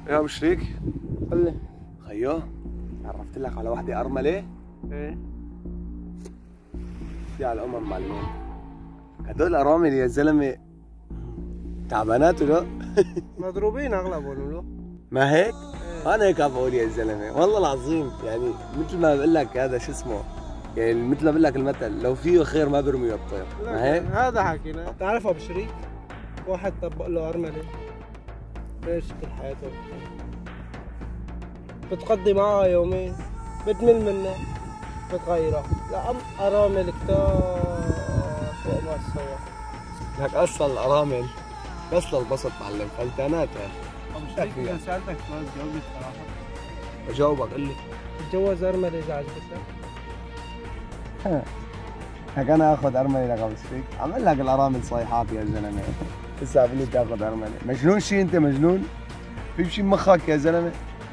يا ابو شريك، قل لي. خيو عرفت لك على وحده ارمله. ايه دي على الامم معلمين. هدول ارامل يا زلمه تعبانات ولا مضروبين اغلبهم له. ما هيك؟ إيه. انا هيك بقول يا زلمه والله العظيم، يعني مثل ما بقول لك هذا شو اسمه، يعني مثل ما بقول لك المثل، لو فيه خير ما برمي الطير. ما هيك؟ هذا حكينا. تعرف ابو شريك، واحد طبق له ارمله ايش كل حياته بتقضي معها يومين بتمل منه بتغيره. لا ارامل كتار فوق ما تتصور. لك اصلا الارامل بس للبسط معلم، فلتانات يا ابو شريك اذا سالتك سؤال جاوبني الصراحه. بجاوبك. قل لي تتجوز ارمله اذا عجبتك؟ هيك انا اخذ ارمله لك ابو شريك؟ عمل لك الارامل صيحات يا زلمه. لسه بقول لي تاخذ ارمله؟ مجنون شي انت، مجنون؟ في شي بمخك يا زلمه؟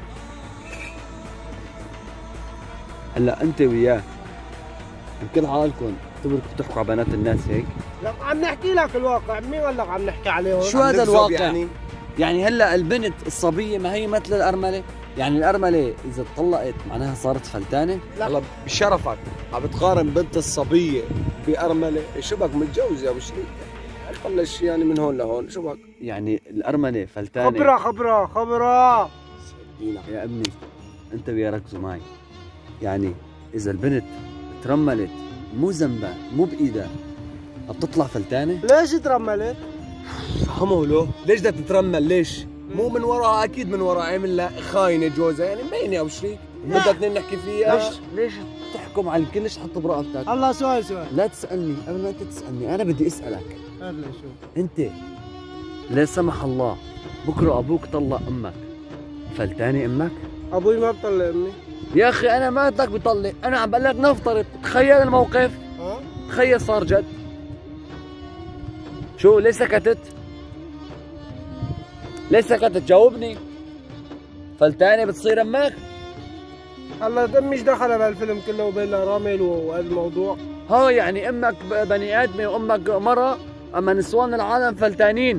هلا انت وياه بكل حالكم تبركوا بتحكوا على بنات الناس هيك؟ لا عم نحكي لك الواقع، مين قال لك عم نحكي عليهم؟ شو هذا الواقع؟ يعني هلا البنت الصبيه ما هي مثل الارمله؟ يعني الارمله اذا طلقت معناها صارت فلتانه؟ هلا بشرفك عم بتقارن بنت الصبيه بارمله؟ شو بك متجوز يا ابو شريك؟ بلش يعني من هون لهون، شو بك؟ يعني الارمله فلتانه؟ خبره يا ابني انت ويا ركزوا معي. يعني اذا البنت ترملت مو ذنبها مو بايدها بتطلع فلتانه؟ ليش ترملت؟ فهموا له ليش بدها تترمل؟ ليش؟ مو من وراها، اكيد من وراها عامل لها خاينه جوزها، يعني مبينه يا ابو شريك. بدنا اثنين نحكي فيها. ليش تحكم على الكل؟ ليش تحط برقبتك؟ الله سؤال لا تسالني قبل ما انت تسالني، انا بدي اسالك. قبل شو؟ انت لا سمح الله بكره ابوك طلق امك، فلتانه امك؟ ابوي ما بطلق امي. يا اخي انا ما قلت لك بطلق، انا عم بقول لك نفترض، تخيل الموقف. تخيل صار جد. شو ليش سكتت؟ ليش سكتت؟ جاوبني. فلتانه بتصير امك؟ هلا امي ايش دخلها بهالفيلم كله وبين الارامل وهذا الموضوع؟ ها يعني امك بني ادمه وامك مرة، اما نسوان العالم فلتانين.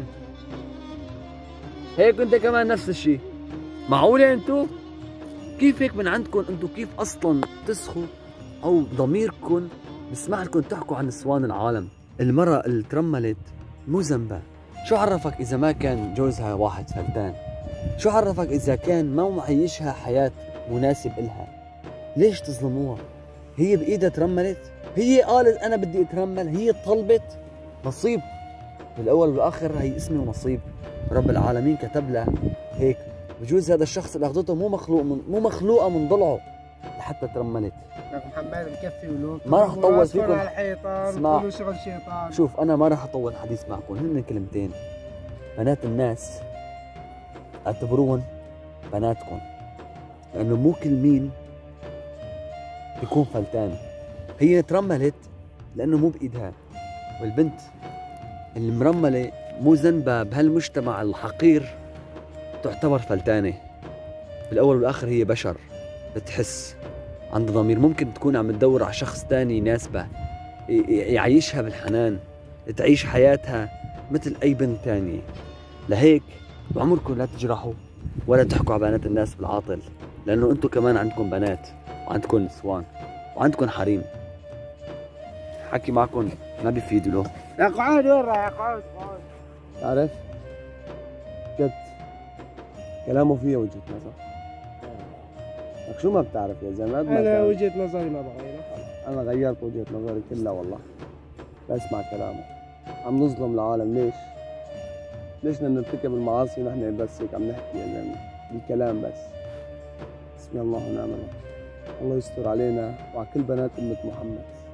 هيك انت كمان نفس الشيء. معقولة انتو؟ كيف هيك من عندكم انتو؟ كيف اصلا تسخوا او ضميركم بسمح لكم تحكوا عن نسوان العالم؟ المرأة اللي ترملت مو ذنبها. شو عرفك اذا ما كان جوزها واحد فلتان؟ شو عرفك اذا كان ما معيشها حياة مناسب إلها؟ ليش تظلموها؟ هي بايدها ترملت؟ هي قالت انا بدي اترمل، هي طلبت. نصيب بالاول والاخر، هي اسمه ونصيب. رب العالمين كتب لها هيك. بجوز هذا الشخص اللي اخذته مو مخلوقه من ضلعه لحتى ترملت. لك محمد مكفي ولو ما راح اطول فيكم. على الحيطان اسمع، كله شغل شيطان. شوف انا ما راح اطول الحديث معكم، هن كلمتين. بنات الناس اعتبروهم بناتكم، لانه مو كل مين بيكون فلتان. هي ترملت لانه مو بايدها، والبنت المرمله مو ذنبها بهالمجتمع الحقير تعتبر فلتانه. بالاول والاخر هي بشر بتحس، عندها ضمير. ممكن تكون عم تدور على شخص ثاني يناسبها يعيشها بالحنان، تعيش حياتها مثل اي بنت ثانيه. لهيك بعمركم لا تجرحوا ولا تحكوا على بنات الناس بالعاطل، لانه انتم كمان عندكم بنات وعندكم نسوان وعندكم حريم. حكي معكم ما بيفيد له. اقعد وين رايح؟ اقعد. تعرف جد كلامه فيه وجهة نظر. لك شو ما بتعرف يا زلمه؟ انا وجهة نظري ما بغيرها. انا غيرت وجهة نظري كلها والله. بسمع كلامه. عم نظلم العالم ليش؟ ليش بدنا نرتكب المعاصي ونحن بس هيك عم نحكي يا زلمه؟ بالكلام بس. بسم الله ونعم الله. الله يستر علينا وعلى كل بنات أمة محمد.